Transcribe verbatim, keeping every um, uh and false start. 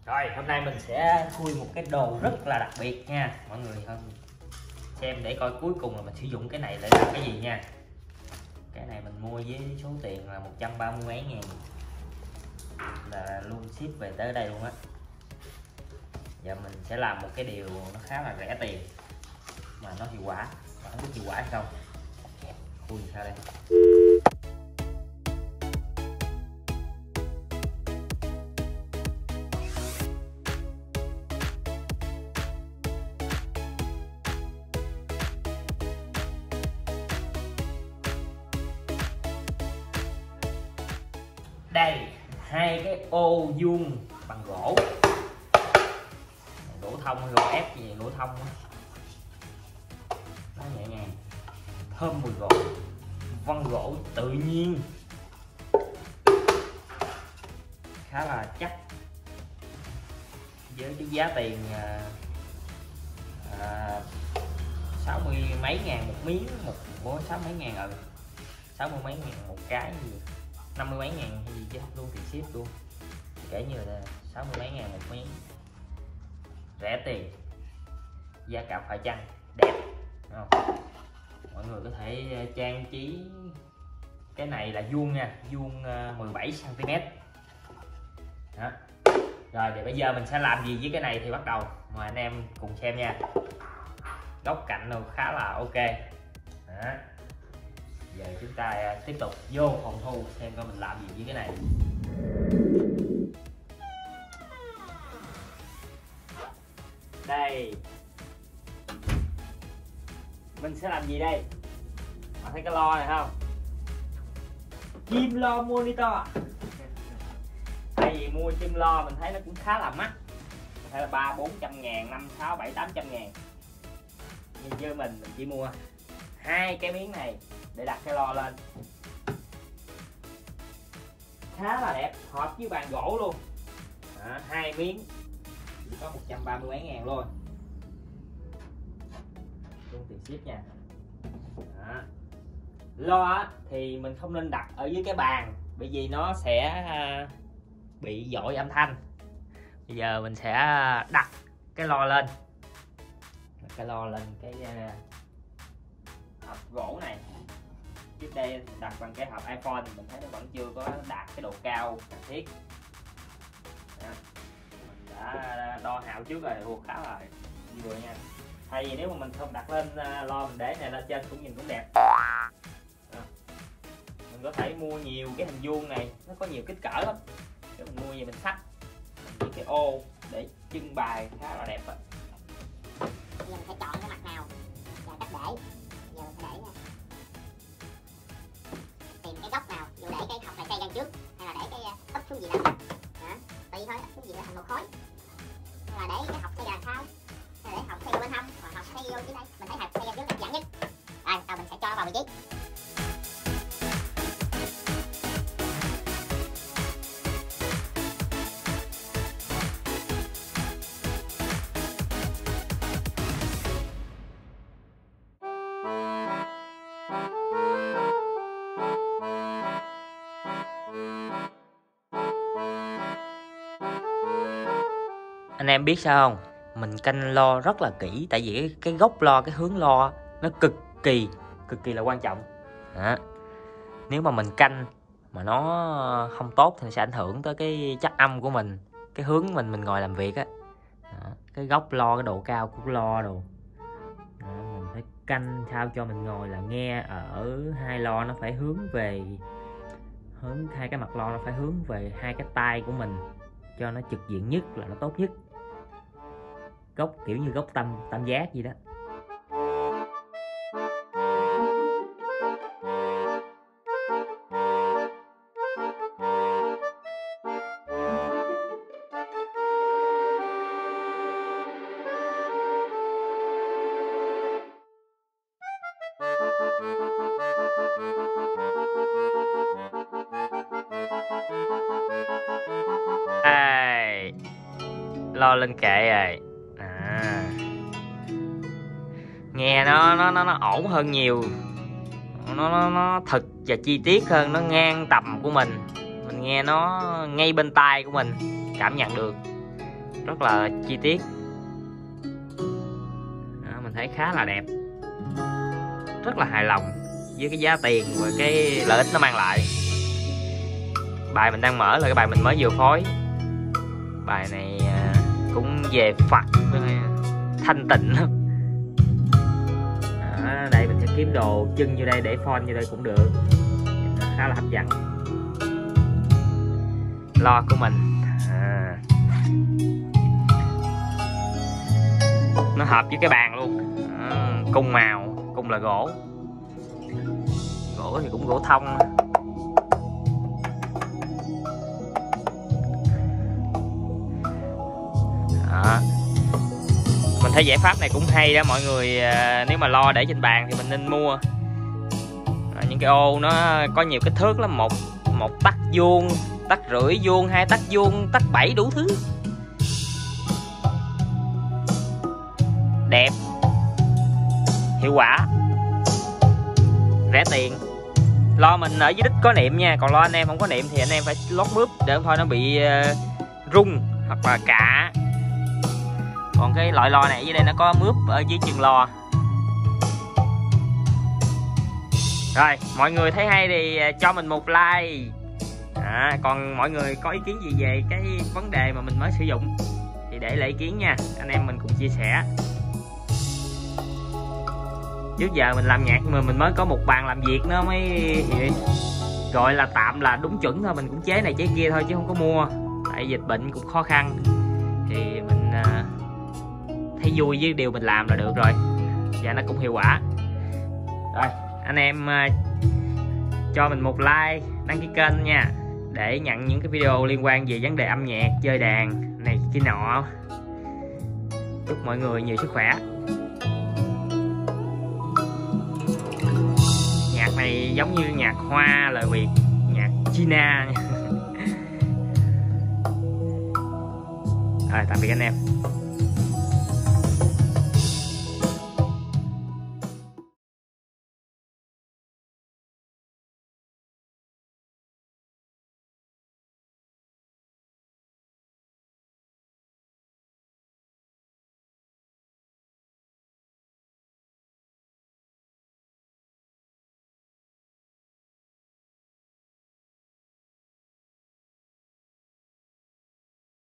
Rồi hôm nay mình sẽ khui một cái đồ rất là đặc biệt nha mọi người, xem để coi cuối cùng là mình sử dụng cái này để làm cái gì nha. Cái này mình mua với số tiền là một trăm ba mươi mấy ngàn, là luôn ship về tới đây luôn á. Giờ mình sẽ làm một cái điều nó khá là rẻ tiền mà nó hiệu quả, và không biết hiệu quả hay không. Khui sao đây. Đây, hai cái ô vuông bằng gỗ, gỗ thông hay gỗ ép gì, gỗ thông đó. Nó nhẹ nhàng, thơm mùi gỗ, vân gỗ tự nhiên, khá là chắc. Với cái giá tiền à, sáu mươi mấy ngàn một miếng, một bộ sáu mấy ngàn, ừ sáu mươi mấy ngàn một cái gì, năm mươi mấy ngàn hay gì chứ luôn tiền ship luôn, kể như là sáu mươi mấy ngàn một miếng, rẻ tiền, giá cả phải chăng, đẹp không? Mọi người có thể trang trí. Cái này là vuông nha, vuông mười bảy xăng ti mét đó. Rồi thì bây giờ mình sẽ làm gì với cái này thì bắt đầu mời anh em cùng xem nha. Góc cạnh nó khá là ok đó. Giờ chúng ta tiếp tục vô phòng thu xem coi mình làm gì với cái này. Đây, mình sẽ làm gì đây? Bạn thấy cái lo này không? Chim lo monitor. Tại vì mua chim lo mình thấy nó cũng khá là mắc, hay là ba bốn trăm ngàn, năm sáu bảy tám trăm ngàn. Nhưng với mình mình chỉ mua hai cái miếng này để đặt cái lo lên, khá là đẹp, hợp với bàn gỗ luôn. Đó, hai miếng chỉ có một trăm ba mươi mấy ngàn luôn, luôn tiền ship nha. Đó. Lo thì mình không nên đặt ở dưới cái bàn, bởi vì nó sẽ bị dội âm thanh. Bây giờ mình sẽ đặt cái lo lên, đặt cái lo lên cái hộp gỗ này. Trước đây đặt bằng cái hộp iPhone mình thấy nó vẫn chưa có đạt cái độ cao cần thiết. Đó. Mình đã đo hào trước rồi, thuộc khá là vừa nha. Thay vì nếu mà mình không đặt lên lo, mình để này lên trên cũng nhìn cũng đẹp. Đó. Mình có thể mua nhiều cái hình vuông này, nó có nhiều kích cỡ lắm. Để mình mua gì mình xách với cái ô để trưng bày khá là đẹp á. Giờ mình phải chọn cái mặt nào và cách để. Giờ mình phải để nha, tìm cái góc nào, dù để cái hộp này xây ra trước hay là để cái úp xuống gì đó, đó tùy thôi, úp xuống gì đó thành một khối, hay là để cái hộp xây ra sao, hay là để hộp xây ra bên hông, hoặc hộp xây vô dưới đây. Mình thấy hộp xây ra trước đơn giản nhất. Rồi sau mình sẽ cho vào vị trí. Anh em biết sao không? Mình canh lo rất là kỹ, tại vì cái, cái gốc lo, cái hướng lo nó cực kỳ cực kỳ là quan trọng. Đó. Nếu mà mình canh mà nó không tốt thì sẽ ảnh hưởng tới cái chất âm của mình, cái hướng mình mình ngồi làm việc á. Đó. Cái góc lo, cái độ cao của lo đồ. Đó. Mình phải canh sao cho mình ngồi là nghe ở hai lo nó phải hướng về, hướng hai cái mặt lo nó phải hướng về hai cái tay của mình cho nó trực diện nhất là nó tốt nhất. Góc kiểu như góc tam tam giác gì đó. Đây, lo lên kệ rồi. À, nghe nó nó nó nó ổn hơn nhiều, nó nó nó thực và chi tiết hơn, nó ngang tầm của mình, mình nghe nó ngay bên tai của mình, cảm nhận được. rất là chi tiết. Đó, mình thấy khá là đẹp, rất là hài lòng với cái giá tiền và cái lợi ích nó mang lại. Bài mình đang mở là cái bài mình mới vừa phối. Bài này cũng về Phật với thanh tịnh lắm. Đó, đây mình sẽ kiếm đồ chân vô đây để phone vô đây cũng được, khá là hấp dẫn. Lo của mình à, nó hợp với cái bàn luôn. À, cung màu, cung là gỗ, gỗ thì cũng gỗ thông. Đó. Mình thấy giải pháp này cũng hay đó mọi người. À, nếu mà lo để trên bàn thì mình nên mua. À, những cái ô nó có nhiều kích thước lắm, một một tấc vuông, tấc rưỡi vuông, hai tấc vuông, tấc bảy, đủ thứ. Đẹp, hiệu quả, rẻ tiền. Lo mình ở dưới đít có niệm nha, còn lo anh em không có niệm thì anh em phải lót mướp để không thôi nó bị uh, rung hoặc là cạ. Còn cái loại lo này ở dưới đây nó có mướp ở dưới chân lo. Rồi, mọi người thấy hay thì cho mình một like. À, còn mọi người có ý kiến gì về cái vấn đề mà mình mới sử dụng thì để lại ý kiến nha, anh em mình cùng chia sẻ. Trước giờ mình làm nhạc mà mình mới có một bàn làm việc nó mới gọi là tạm là đúng chuẩn thôi, mình cũng chế này chế kia thôi chứ không có mua. Tại dịch bệnh cũng khó khăn thì mình uh, thấy vui với điều mình làm là được rồi, và nó cũng hiệu quả. Rồi anh em uh, cho mình một like, đăng ký kênh nha, để nhận những cái video liên quan về vấn đề âm nhạc, chơi đàn này kia nọ. Chúc mọi người nhiều sức khỏe. Nhạc này giống như nhạc Hoa lời Việt, nhạc China nha. Rồi tạm biệt anh em.